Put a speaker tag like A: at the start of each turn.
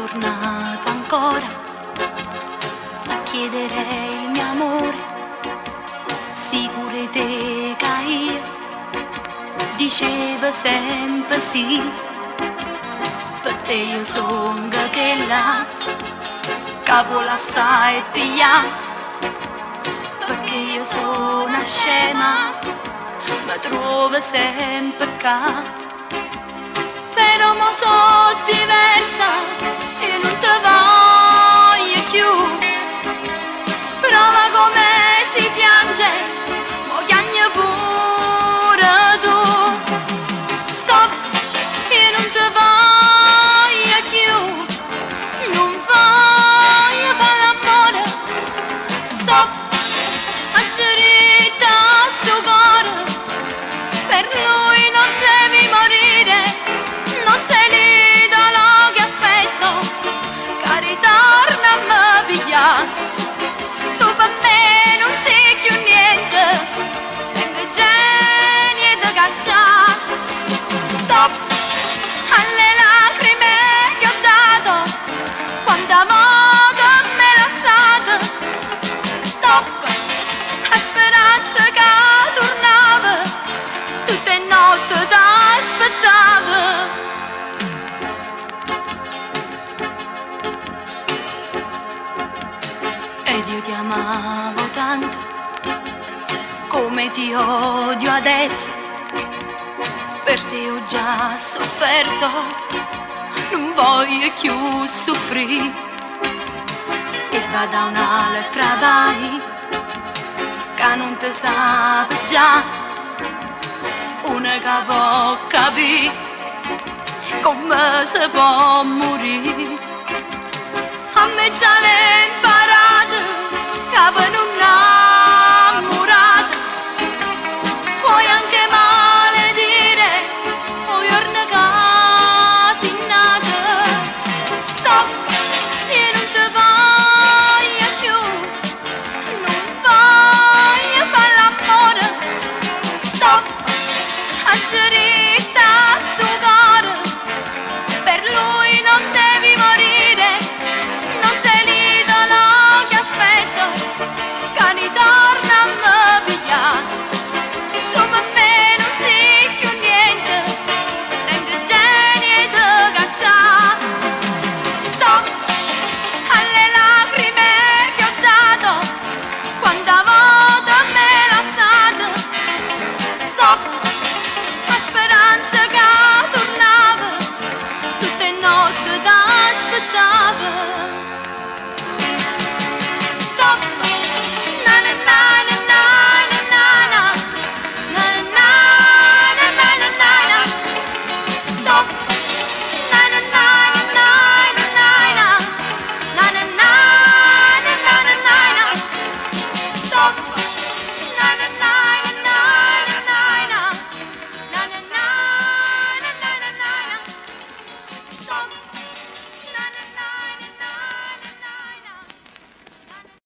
A: tornato ancora a chiedere il mio amore, sicure te che io diceva sempre sì, per te io son che là capo la sai piglia, perché io sono una scema, ma trovo sempre qua. Però mo so diversa e non te voglio più. Prova come si piange, mo piange pure tu. Stop, io non te voglio più, non voglio fare l'amore. Stop, aggerita sto cuore, per lui non devi morire. Non sei l'idolo che aspetto, che ritorna a me pigliare. Tu per me non sei più niente, sei genio da cacciare. Stop alle lacrime che ho dato, quanta moda me lasciata. Stop a speranza che tornava, tutte notte t'aspettavo. Ed io ti amavo tanto, come ti odio adesso. Per te ho già sofferto, non voglio più soffrire. E va da un'altra vai, che non te sa già, una che può capire come si può morire. A me già l'ho imparato, che per non